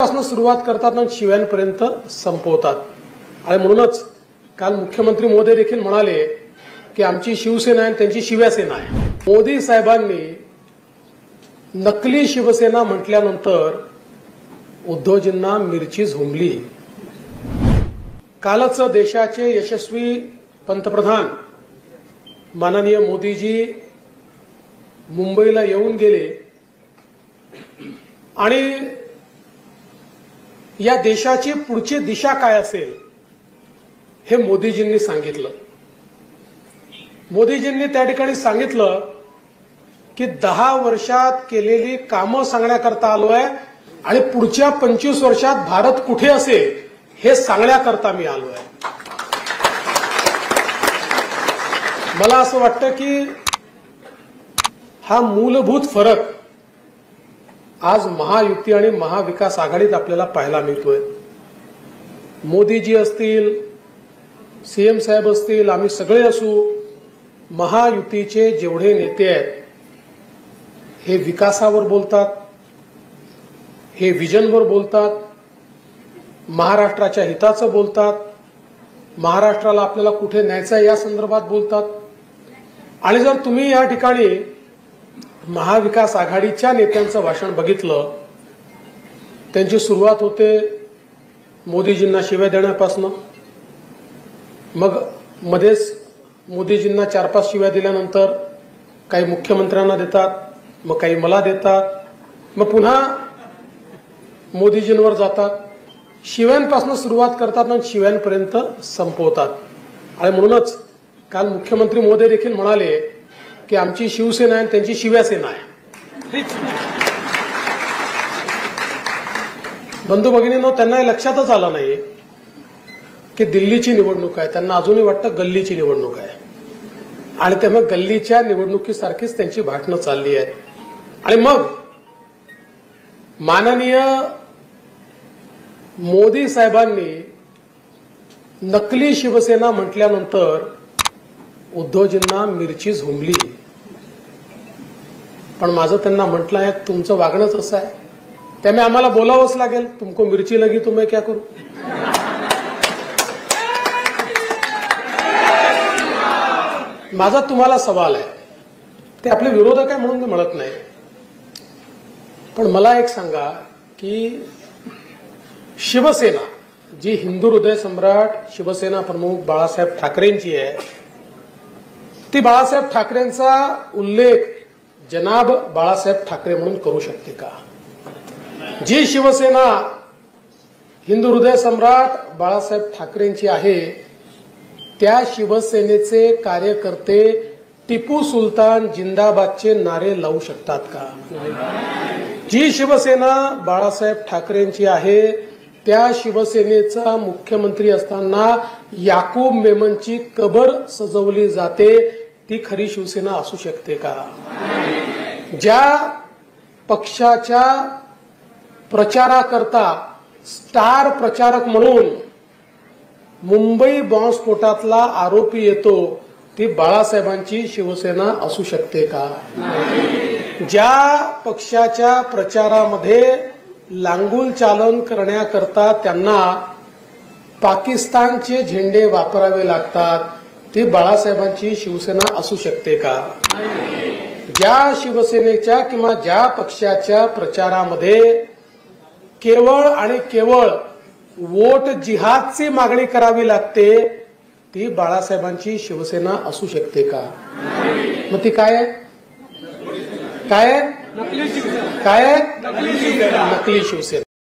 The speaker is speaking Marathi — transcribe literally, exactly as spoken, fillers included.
पासून सुरुवात करतात आणि शिव्यांपर्यंत संपवतात। आणि म्हणूनच काल मुख्यमंत्री महोदय देखील म्हणाले की आमची शिवसेना आहे त्यांची शिवसेना आहे। मोदी साहेबांनी नकली शिवसेना म्हटल्यानंतर उद्धवजींना मिरची झोंबली। कालच देशाचे यशस्वी पंतप्रधान माननीय मोदीजी मुंबईला येऊन गेले आणि या देशाची पुढची दिशा काय असेल हे मोदीजींनी सांगितलं। मोदीजींनी त्या ठिकाणी सांगितलं की दहा वर्षात केलेली कामं सांगण्याकरता आलोय आणि पुढच्या पंचवीस वर्षात भारत कुठे असेल हे सांगण्याकरता मी आलोय। मला असं वाटतं की हा मूलभूत फरक आज महायुती आणि महाविकास आघाडीत आपल्याला पाहायला मिळतोय। मोदीजी असतील, सीएम साहेब असतील, आम्ही सगळे असू, महायुतीचे जेवढे नेते आहेत हे विकासावर बोलतात, हे विजनवर बोलतात, महाराष्ट्राच्या हिताचं बोलतात, महाराष्ट्राला आपल्याला कुठे न्यायचं आहे या संदर्भात बोलतात। आणि जर तुम्ही या ठिकाणी महाविकास आघाडीच्या नेत्यांचं भाषण बघितलं, त्यांची सुरुवात होते मोदीजींना शिव्या देण्यापासून, मग मध्येच मोदीजींना चार पाच शिव्या दिल्यानंतर काही मुख्यमंत्र्यांना देतात, मग काही मला देतात, मग पुन्हा मोदीजींवर जातात। शिव्यांपासून सुरुवात करतात आणि शिव्यांपर्यंत संपवतात। आणि म्हणूनच काल मुख्यमंत्री महोदय देखील म्हणाले की आमची शिवसेना आहे त्यांची शिवसेना आहे। बंधू भगिनींनो, त्यांना हे लक्षातच आलं नाही की दिल्लीची निवडणूक आहे, त्यांना अजूनही वाटतं गल्लीची निवडणूक आहे आणि त्यामुळे गल्लीच्या निवडणुकीसारखीच त्यांची भाषणं चालली आहेत। आणि मग माननीय मोदी साहेबांनी नकली शिवसेना म्हटल्यानंतर उद्धवजींना मिरची झोंबली। पण माझं त्यांना म्हटलं आहे तुमचं वागणंच असं आहे, त्यामुळे आम्हाला बोलावंच लागेल, तुमको मिरची लगी तो मैं क्या करू। माझा तुम्हाला सवाल आहे, ते आपले विरोधक आहे म्हणून मी म्हणत नाही, पण मला एक सांगा की शिवसेना जी हिंदू हृदय सम्राट शिवसेना प्रमुख बाळासाहेब ठाकरेंची आहे, ती बाळासाहेब ठाकरेंचा उल्लेख जनाब बाळासाहेब ठाकरे म्हणून करू शकते का? जी शिवसेना हिंदू हृदय सम्राट बाळासाहेब ठाकरेंची आहे, त्या शिवसेनेचे कार्यकर्ते टिपू सुलतान जिंदाबादचे नारे लावू शकतात का? जी शिवसेना बाळासाहेब ठाकरेंची आहे, त्या शिवसेनेचा मुख्यमंत्री असताना याकूब मेमनची कबर सजवली जाते, ती खरी शिवसेना असू शकते का? ज्या पक्षाच्या प्रचाराकरता स्टार प्रचारक म्हणून मुंबई बॉम्बस्फोटातला आरोपी येतो, ती बाळासाहेबांची शिवसेना असू शकते का? ज्या पक्षाच्या प्रचारामध्ये लांगुल चालन करण्याकरता त्यांना पाकिस्तानचे झेंडे वापरावे लागतात, ती बाळासाहेबांची शिवसेना असू शकते का? ज्या शिवसेनेच्या किंवा ज्या पक्षाच्या प्रचारामध्ये केवळ आणि केवळ वोट जिहादची मागणी करावी लागते, ती बाळासाहेबांची शिवसेना असू शकते का? मग ती काय आहे? काय आहे? काय आहे? नकली शिवसेना।